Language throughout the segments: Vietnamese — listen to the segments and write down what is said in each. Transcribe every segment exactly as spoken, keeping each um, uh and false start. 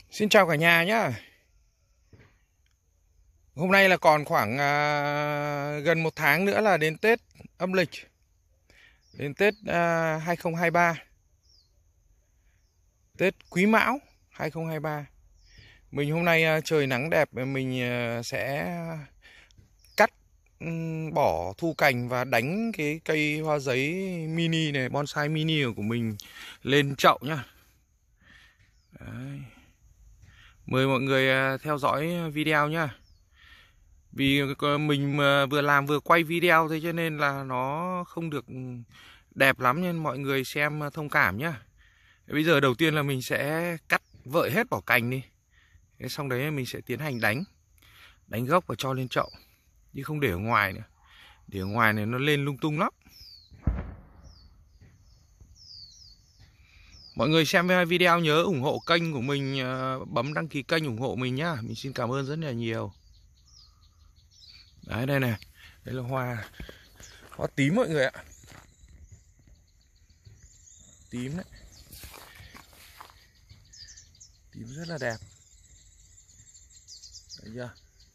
Xin chào cả nhà nhá. Hôm nay là còn khoảng à, gần một tháng nữa là đến Tết âm lịch, đến Tết à, hai không hai ba, Tết Quý Mão hai không hai ba. Mình hôm nay à, trời nắng đẹp, mình à, sẽ cắt ừm, bỏ thu cành và đánh cái cây hoa giấy mini này, bonsai mini của mình lên chậu nhá. Đấy. Mời mọi người à, theo dõi video nhá. Vì mình vừa làm vừa quay video thế cho nên là nó không được đẹp lắm, nên mọi người xem thông cảm nhá. Bây giờ đầu tiên là mình sẽ cắt vợi hết vỏ cành đi. Thế xong đấy mình sẽ tiến hành đánh Đánh gốc và cho lên chậu, chứ không để ở ngoài nữa. Để ở ngoài này nó lên lung tung lắm. Mọi người xem video nhớ ủng hộ kênh của mình, bấm đăng ký kênh ủng hộ mình nhá. Mình xin cảm ơn rất là nhiều. Đấy, đây này. Đây là hoa Hoa tím mọi người ạ. Tím đấy. Tím rất là đẹp. Đấy chưa?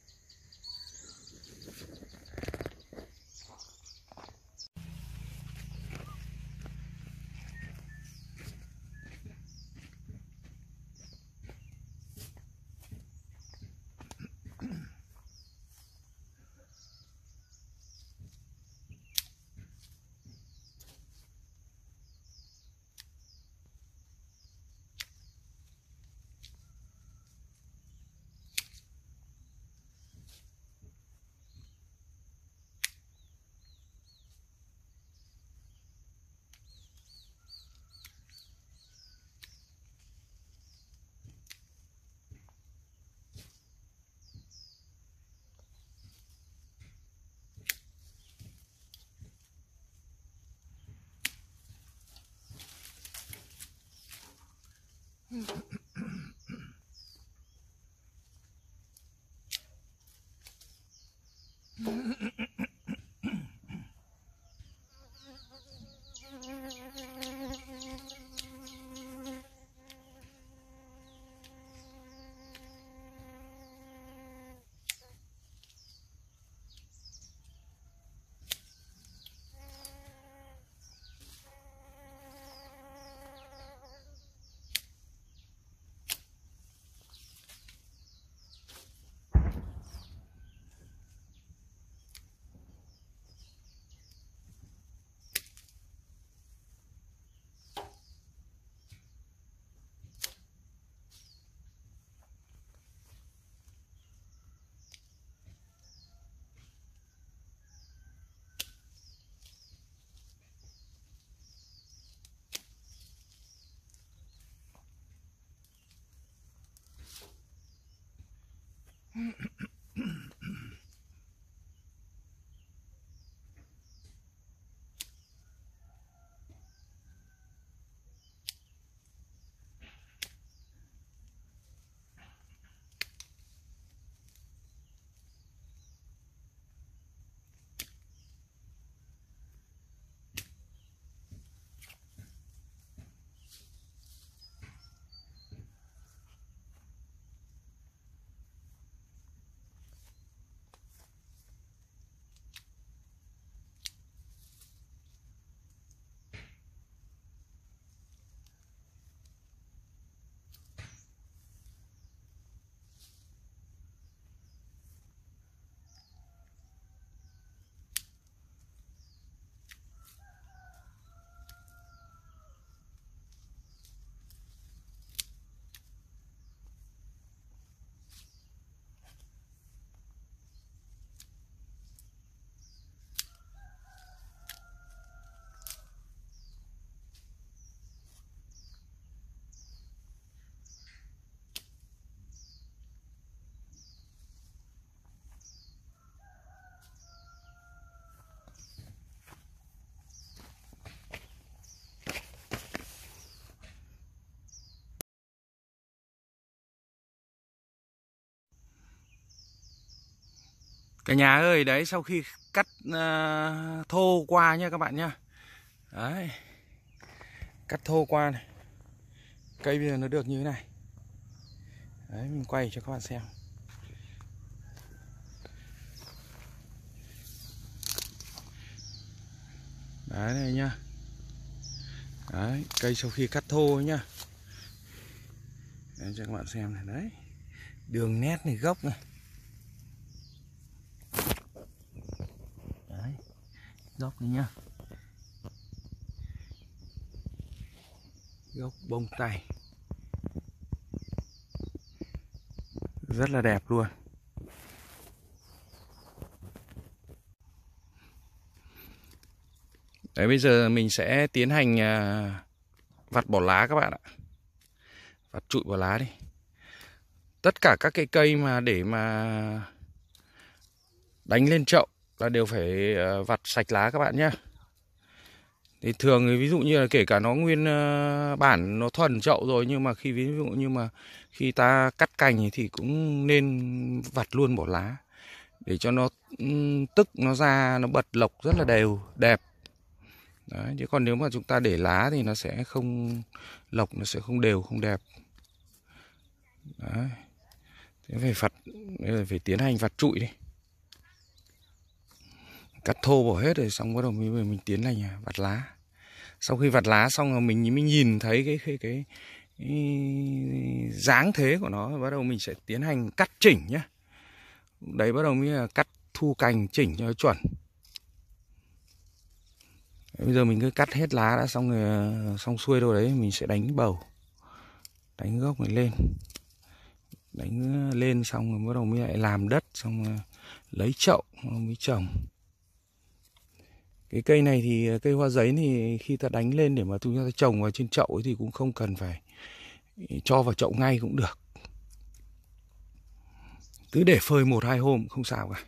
Cả nhà ơi, đấy, sau khi cắt uh, thô qua nha các bạn nhá. Đấy, cắt thô qua này, cây bây giờ nó được như thế này. Đấy, mình quay cho các bạn xem. Đấy này nhá. Đấy, cây sau khi cắt thô ấy nhá. Đấy, cho các bạn xem này. Đấy, đường nét này, gốc này. Đấy, gốc này nhá. Gốc bông tay rất là đẹp luôn. Đấy, bây giờ mình sẽ tiến hành à, vặt bỏ lá các bạn ạ. Vặt trụi bỏ lá đi. Tất cả các cái cây mà để mà đánh lên chậu là đều phải à, vặt sạch lá các bạn nhé. Thì thường thì ví dụ như là kể cả nó nguyên à, bản nó thuần chậu rồi, nhưng mà khi ví dụ như mà khi ta cắt cành thì cũng nên vặt luôn bỏ lá để cho nó tức nó ra, nó bật lộc rất là đều đẹp. Đấy, chứ còn nếu mà chúng ta để lá thì nó sẽ không, lộc nó sẽ không đều, không đẹp. Đấy. Thế phải vặt, phải tiến hành vặt trụi đi. Cắt thô bỏ hết rồi xong bắt đầu mình mình tiến hành vặt lá. Sau khi vặt lá xong rồi mình mới nhìn thấy cái cái cái, cái dáng thế của nó, bắt đầu mình sẽ tiến hành cắt chỉnh nhé. Đấy, bắt đầu mới là cắt thu cành chỉnh cho chuẩn. Bây giờ mình cứ cắt hết lá đã xong rồi, xong xuôi đâu đấy mình sẽ đánh bầu, đánh gốc này lên, đánh lên xong rồi bắt đầu mới lại làm đất, xong rồi lấy chậu mới trồng. Cái cây này thì cây hoa giấy thì khi ta đánh lên để mà chúng ta trồng vào trên chậu ấy thì cũng không cần phải cho vào chậu ngay cũng được, cứ để phơi một hai hôm không sao cả.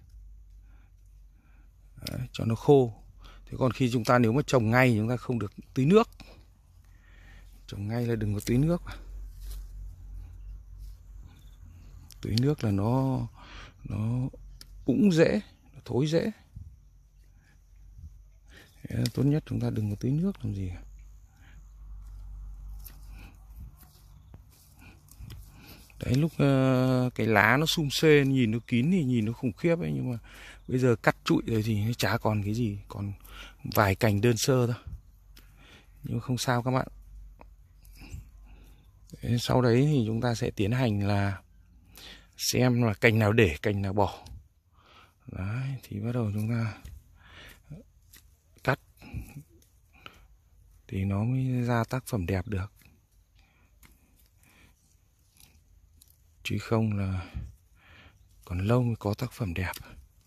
Đấy, cho nó khô. Thế còn khi chúng ta nếu mà trồng ngay chúng ta không được tưới nước, trồng ngay là đừng có tưới nước. Tưới nước là nó nó cũng dễ, nó thối dễ. Thế tốt nhất chúng ta đừng có tưới nước làm gì. Đấy, lúc uh, cái lá nó sum xê, nhìn nó kín thì nhìn nó khủng khiếp ấy, nhưng mà bây giờ cắt trụi rồi thì nó chả còn cái gì, còn vài cành đơn sơ thôi. Nhưng không sao các bạn. Đấy, sau đấy thì chúng ta sẽ tiến hành là xem là cành nào để, cành nào bỏ. Đấy, thì bắt đầu chúng ta cắt thì nó mới ra tác phẩm đẹp được. Chứ không là còn lâu mới có tác phẩm đẹp.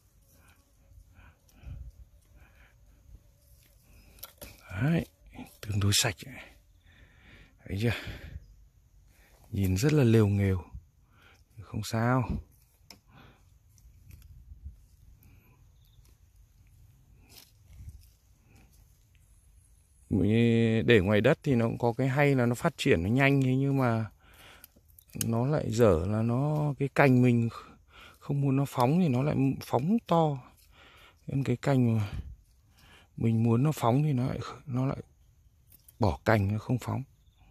Đấy, tương đối sạch. Thấy chưa? Nhìn rất là lều nghều. Không sao. Để ngoài đất thì nó cũng có cái hay là nó phát triển nó nhanh, nhưng mà nó lại dở là nó cái cành mình không muốn nó phóng thì nó lại phóng to. Nên cái cành mà mình muốn nó phóng thì nó lại nó lại bỏ cành, nó không phóng.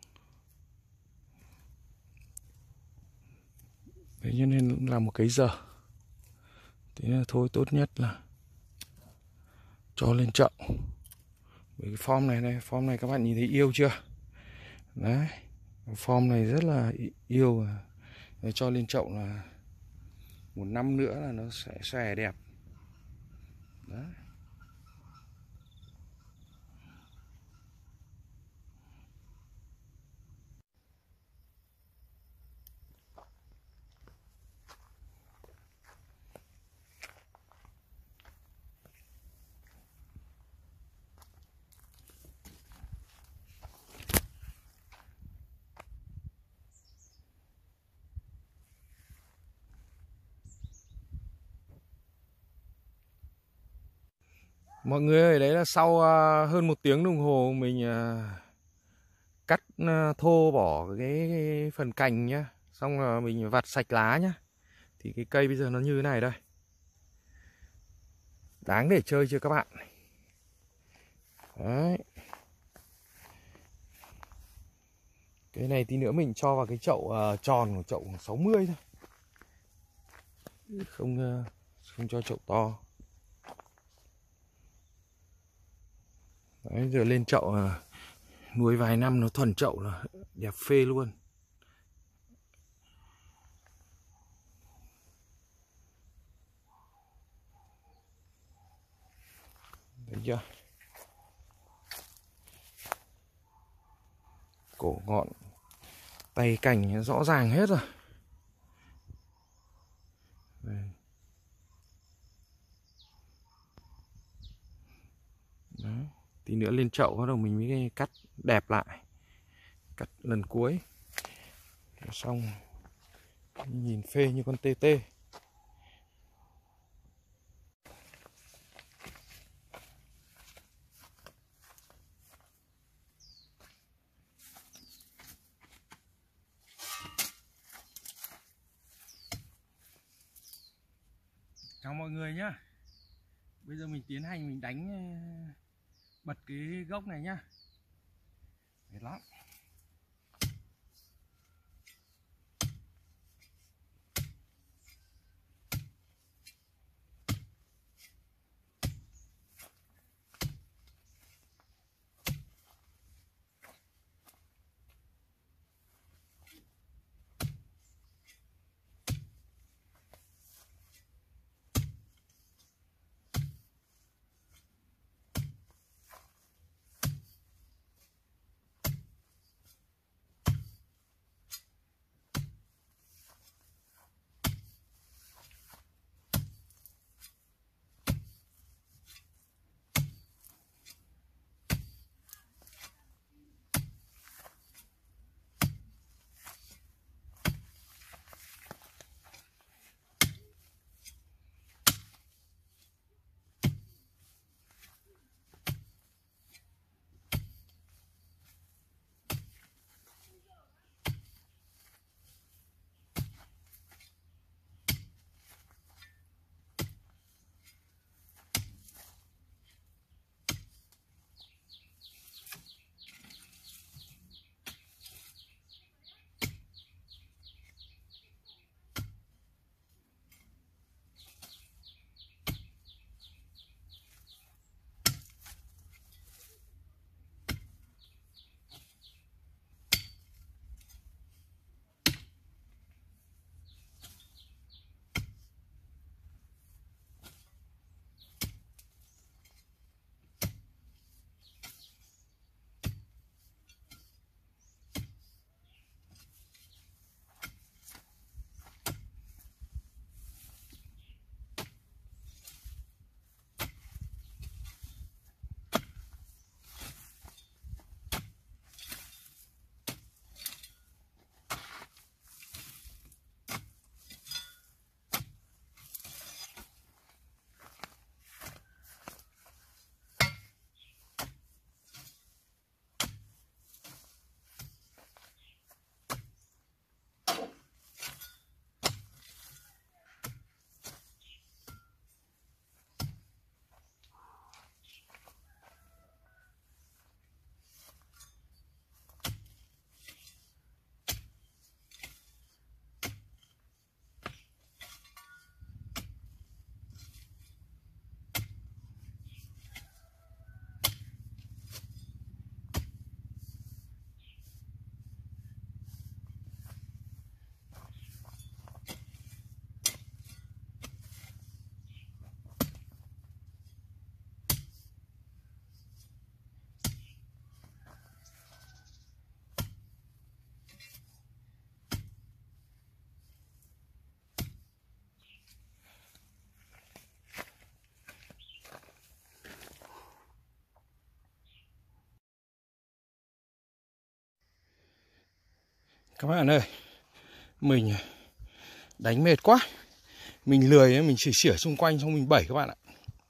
Thế cho nên là một cái dở. Thế là thôi, tốt nhất là cho lên chậu. Với cái form này này, form này các bạn nhìn thấy yêu chưa? Đấy, form này rất là yêu. Rồi cho lên chậu là một năm nữa là nó sẽ xòe đẹp. Đấy. Mọi người ơi, đấy là sau uh, hơn một tiếng đồng hồ mình uh, cắt uh, thô bỏ cái, cái phần cành nhá. Xong là mình vặt sạch lá nhá. Thì cái cây bây giờ nó như thế này đây. Đáng để chơi chưa các bạn? Đấy. Cái này tí nữa mình cho vào cái chậu uh, tròn của chậu sáu mươi thôi. Không uh, không cho chậu to. Đấy, giờ lên chậu uh, nuôi vài năm nó thuần chậu là đẹp phê luôn. Thấy chưa? Cổ ngọn, tay cành rõ ràng hết rồi. Đây. Đấy. Tí nữa lên chậu bắt đầu mình mới cắt đẹp lại. Cắt lần cuối. Xong nhìn phê như con tê tê. Chào mọi người nhá. Bây giờ mình tiến hành mình đánh bật cái gốc này nhá. Mệt lắm. Các bạn ơi, mình đánh mệt quá. Mình lười ấy, mình chỉ xỉa xung quanh xong mình bẩy các bạn ạ.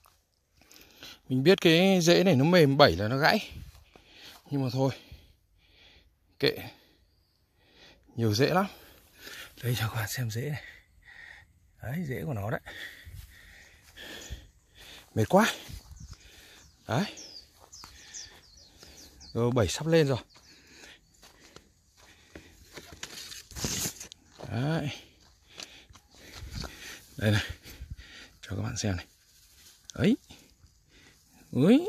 Mình biết cái rễ này nó mềm, bẩy là nó gãy. Nhưng mà thôi, kệ. Nhiều rễ lắm. Đây cho các bạn xem rễ này. Đấy, rễ của nó đấy. Mệt quá. Đấy. Rồi bẩy sắp lên rồi. Đấy. Đây này, cho các bạn xem này. Ấy. Úi.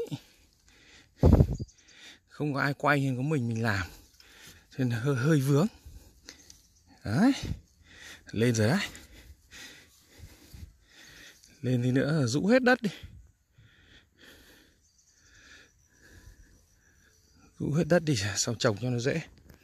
Không có ai quay nên có mình mình làm. Cho nên hơi, hơi vướng. Đấy. Lên rồi đấy. Lên thì nữa là rũ hết đất đi. Rũ hết đất đi sau trồng cho nó dễ.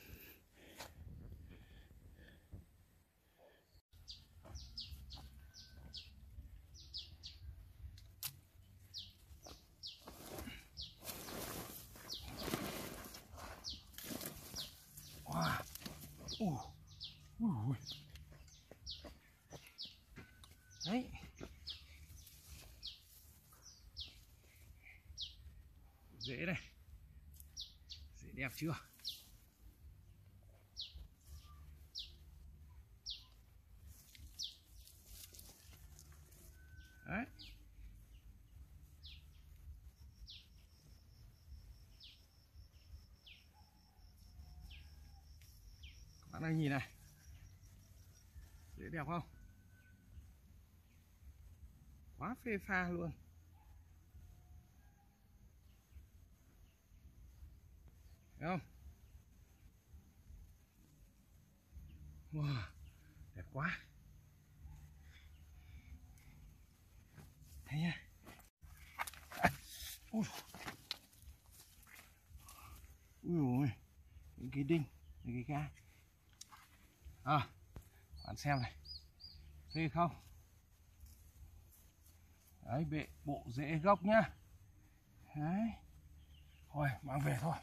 Wow. Uh. Uh. Đấy. Dễ này. Dễ đẹp chưa? Đấy. Các bạn đang nhìn này. Dễ đẹp không? Quá phê pha luôn. Thấy không? Wow, đẹp quá. Thấy nhá. Ui. Ui ôi, những cái đinh, những cái gai. À, bạn xem này. Phê không? Đấy, bệ bộ rễ gốc nhá. Đấy. Thôi, mang về thôi.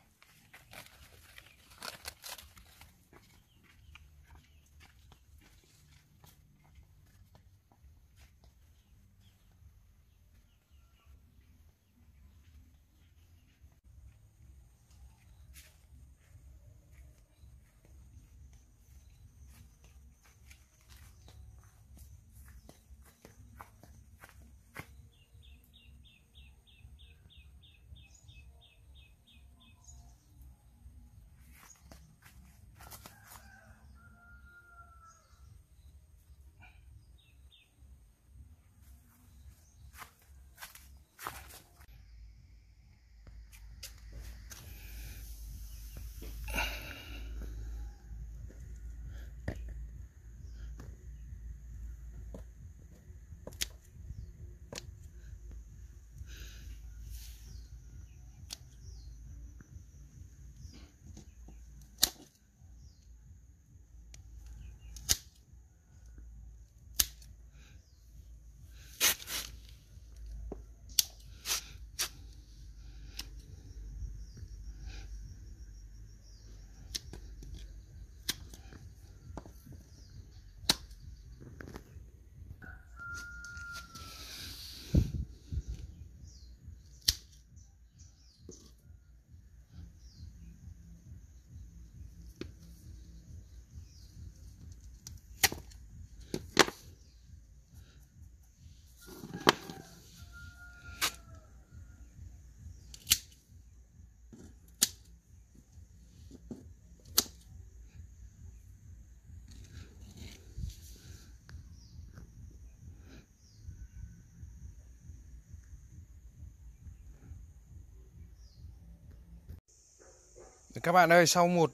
Các bạn ơi, sau một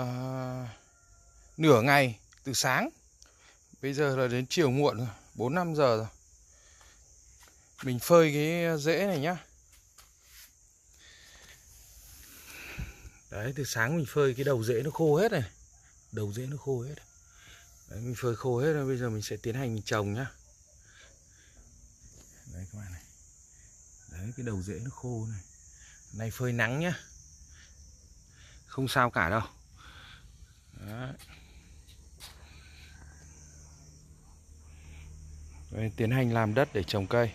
uh, nửa ngày từ sáng, bây giờ là đến chiều muộn rồi, bốn năm giờ rồi. Mình phơi cái rễ này nhá. Đấy, từ sáng mình phơi cái đầu rễ nó khô hết này. Đầu rễ nó khô hết. Đấy, mình phơi khô hết rồi, bây giờ mình sẽ tiến hành mình trồng nhá. Đấy các bạn này. Đấy, cái đầu rễ nó khô này. Này phơi nắng nhá. Không sao cả đâu. Đấy. Đấy, tiến hành làm đất để trồng cây.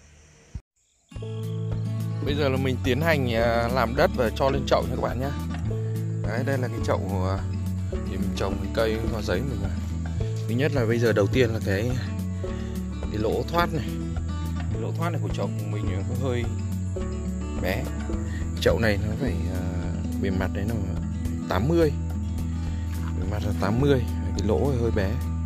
Bây giờ là mình tiến hành làm đất và cho lên chậu nha các bạn nhé. Đấy, đây là cái chậu để mình trồng cái cây hoa giấy mình. Thứ nhất là bây giờ đầu tiên là cái cái lỗ thoát này. Cái lỗ thoát này của chậu của mình có hơi bé. Chậu này nó phải uh, bề mặt đấy nó tám mươi. Bề mặt là tám mươi, cái lỗ hơi bé.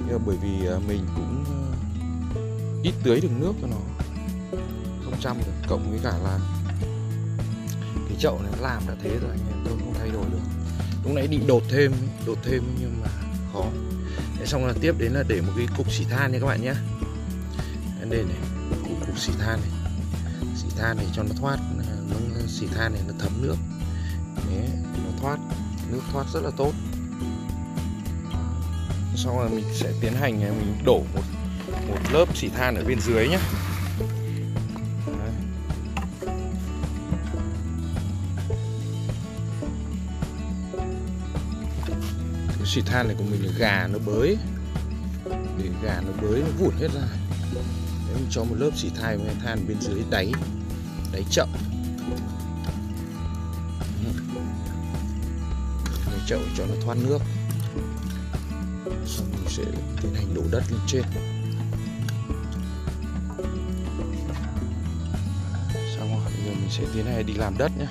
Nhưng mà bởi vì mình cũng ít tưới được nước cho nó, không chăm được, cộng với cả là cái chậu này làm đã thế rồi anh em, tôi không thay đổi được. Lúc nãy định đột thêm, đột thêm nhưng mà khó. Thế xong là tiếp đến là để một cái cục xỉ than nha các bạn nhé. Đây này, cục, cục xỉ than này, xỉ than này cho nó thoát, nó xỉ than này nó thấm nước, đấy, nó thoát nước, thoát rất là tốt. Xong rồi mình sẽ tiến hành mình đổ một một lớp xỉ than ở bên dưới nhé. Cái xỉ than này của mình là gà nó bới, để gà nó bới nó vụn hết ra. Đấy, mình cho một lớp xỉ than than bên dưới đáy đáy chậu, đáy chậu cho nó thoát nước. Xong mình sẽ tiến hành đổ đất lên trên. Xong rồi bây giờ mình sẽ tiến hành đi làm đất nhé.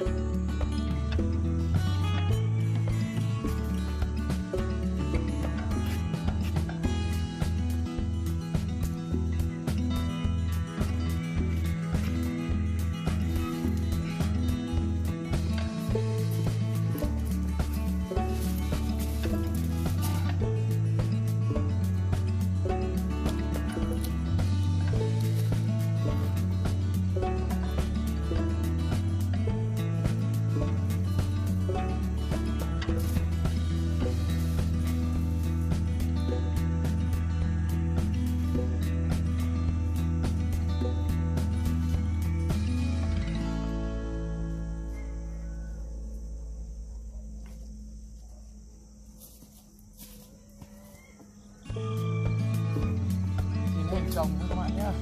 Trồng các bạn nhé.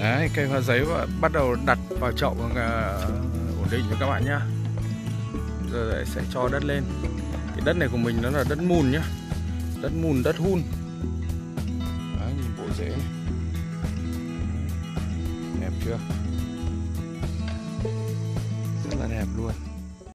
Đấy, cây hoa giấy bắt đầu đặt vào chậu và ổn định cho các bạn nhá. Giờ lại sẽ cho đất lên. Cái đất này của mình nó là đất mùn nhá, đất mùn, đất hun. Đấy, nhìn bộ rễ này, đẹp chưa? Rất là đẹp luôn.